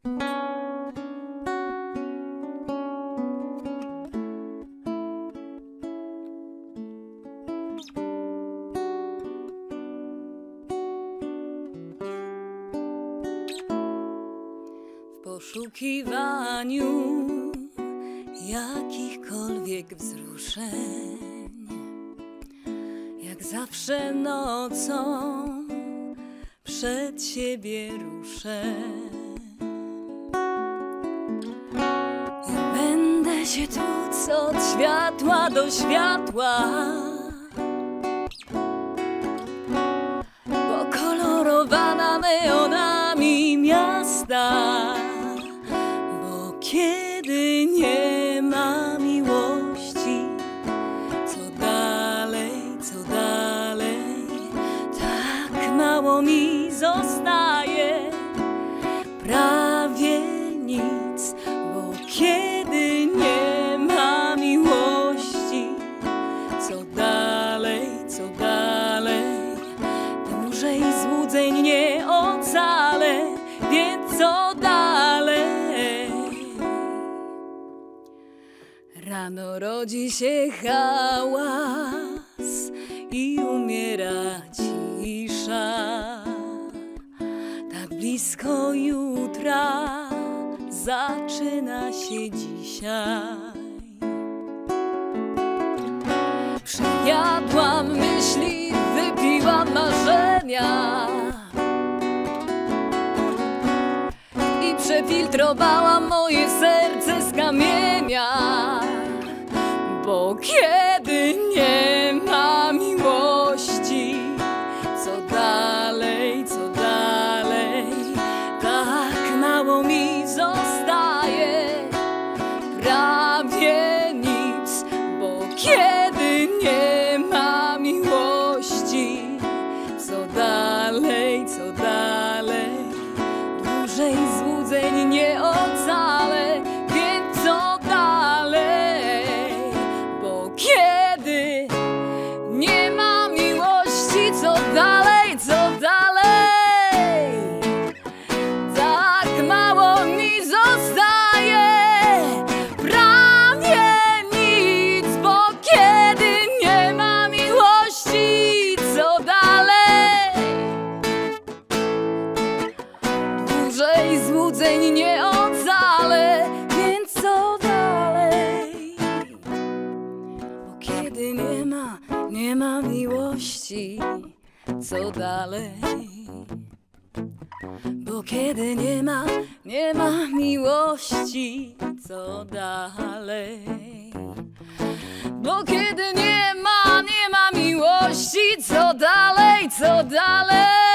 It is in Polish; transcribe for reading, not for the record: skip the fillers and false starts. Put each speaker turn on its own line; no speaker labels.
W poszukiwaniu jakichkolwiek wzruszeń, jak zawsze nocą przed siebie ruszę i będę się tłuc od światła do światła, pokolorowana neonami miasta. Kiedy nie ma miłości, co dalej, tak mało mi zostaje, prawie nic, bo kiedy nie ma miłości, co dalej, dłużej złudzeń nie ocalę, więc co dalej? Rano rodzi się hałas i umiera cisza. Tak blisko jutra zaczyna się dzisiaj. Przejadłam myśli, wypiłam marzenia i przefiltrowałam moje serce z kamienia. Bo kiedy nie ma miłości, co dalej, tak mało mi zostaje, prawie nic, bo kiedy nie ma miłości, co dalej, dłużej złudzeń nie ocalę, więc co dalej? Kiedy nie ma miłości, co dalej, tak mało mi zostaje, prawie nic, bo kiedy nie ma miłości, co dalej, dłużej złudzeń nie ocalę, więc co dalej? Kiedy nie ma miłości, co dalej? Bo kiedy nie ma miłości, co dalej? Bo kiedy nie ma miłości, co dalej, co dalej?